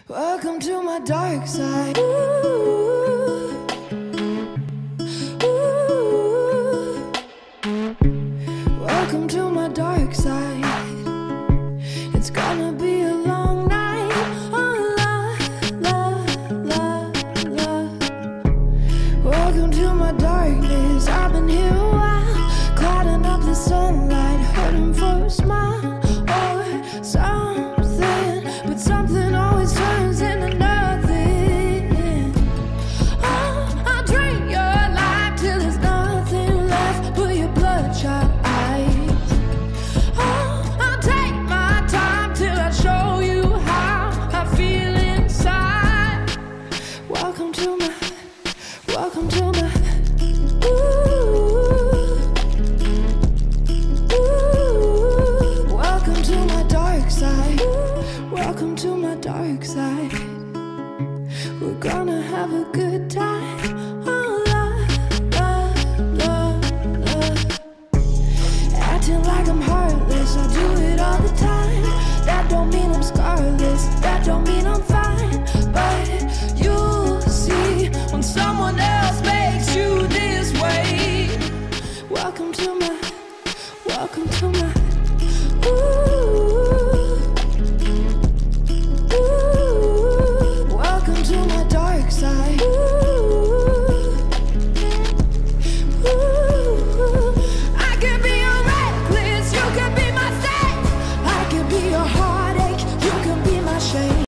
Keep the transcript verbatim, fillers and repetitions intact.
Welcome to my dark side. Ooh, ooh. Welcome to my dark side. It's gonna be a long night. Oh, love, love, love, love. Welcome to my darkness. I've been here a while, clouding up the sunlight, hoping for a smile or something, but something always turns into nothing. Oh, I'll drink your life till there's nothing left but your bloodshot eyes. Oh, I'll take my time till I show you how I feel inside. Welcome to my, welcome to my, ooh, ooh. Welcome to my dark side. Welcome to my dark side. We're gonna have a good time. Oh, love, love, love, love. Acting like I'm heartless, I do it all the time. That don't mean I'm scarless, that don't mean I'm fine. But you'll see when someone else makes you this way. Welcome to my, welcome to my